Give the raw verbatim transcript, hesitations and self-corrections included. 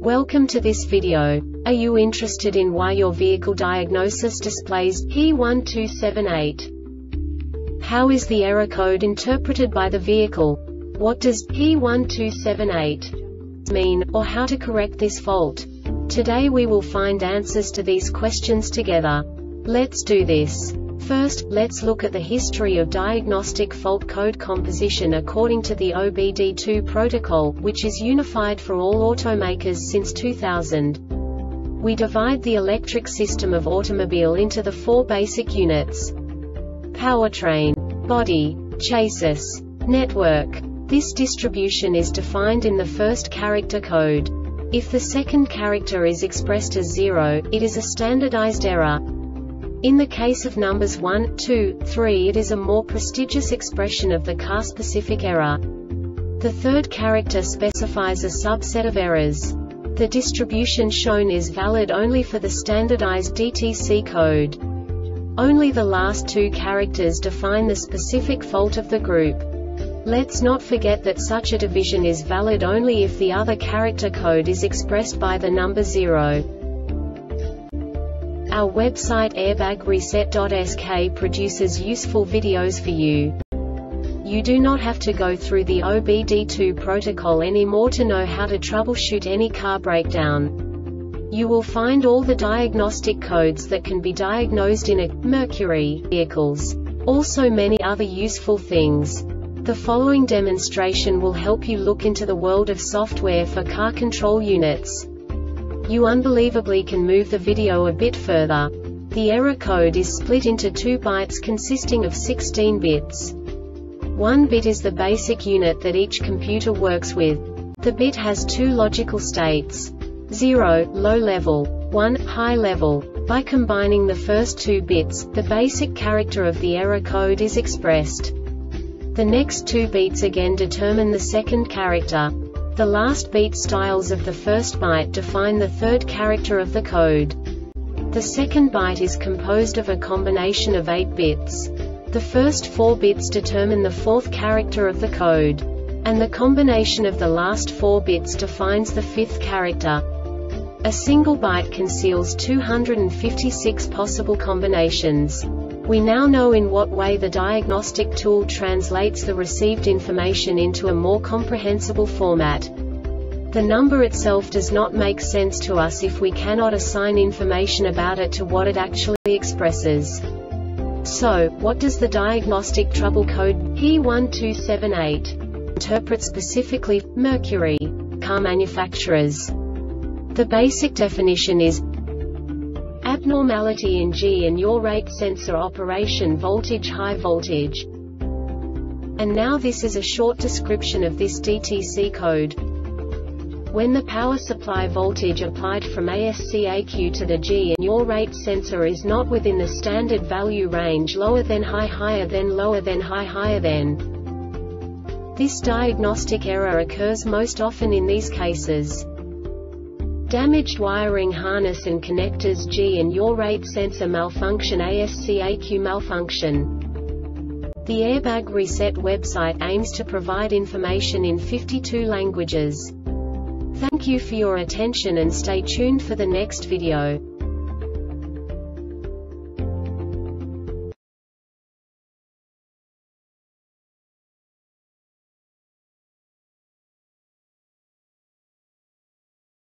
Welcome to this video. Are you interested in why your vehicle diagnosis displays P one two seven eight? How is the error code interpreted by the vehicle? What does P one two seven eight mean, or how to correct this fault? Today we will find answers to these questions together. Let's do this. First, let's look at the history of diagnostic fault code composition according to the O B D two protocol, which is unified for all automakers since two thousand. We divide the electric system of automobile into the four basic units: powertrain, body, chassis, network. This distribution is defined in the first character code. If the second character is expressed as zero, it is a standardized error. In the case of numbers one, two, three, it is a more prestigious expression of the car-specific error. The third character specifies a subset of errors. The distribution shown is valid only for the standardized D T C code. Only the last two characters define the specific fault of the group. Let's not forget that such a division is valid only if the other character code is expressed by the number zero. Our website airbag reset dot S K produces useful videos for you. You do not have to go through the O B D two protocol anymore to know how to troubleshoot any car breakdown. You will find all the diagnostic codes that can be diagnosed in a Mercury vehicles. Also many other useful things. The following demonstration will help you look into the world of software for car control units. You unbelievably can move the video a bit further. The error code is split into two bytes consisting of sixteen bits. One bit is the basic unit that each computer works with. The bit has two logical states: zero, low level, one, high level. By combining the first two bits, the basic character of the error code is expressed. The next two beats again determine the second character. The last beat styles of the first byte define the third character of the code. The second byte is composed of a combination of eight bits. The first four bits determine the fourth character of the code. And the combination of the last four bits defines the fifth character. A single byte conceals two hundred fifty-six possible combinations. We now know in what way the diagnostic tool translates the received information into a more comprehensible format. The number itself does not make sense to us if we cannot assign information about it to what it actually expresses. So, what does the diagnostic trouble code P one two seven eight interpret specifically for Mercury car manufacturers? The basic definition is abnormality in G and yaw rate sensor operation voltage high voltage. And now this is a short description of this D T C code. When the power supply voltage applied from A S C A Q to the G and yaw rate sensor is not within the standard value range lower than high higher than lower than high higher than. This diagnostic error occurs most often in these cases: damaged wiring harness and connectors, G and yaw rate sensor malfunction, A S C A Q malfunction. The Airbag Reset website aims to provide information in fifty-two languages. Thank you for your attention and stay tuned for the next video.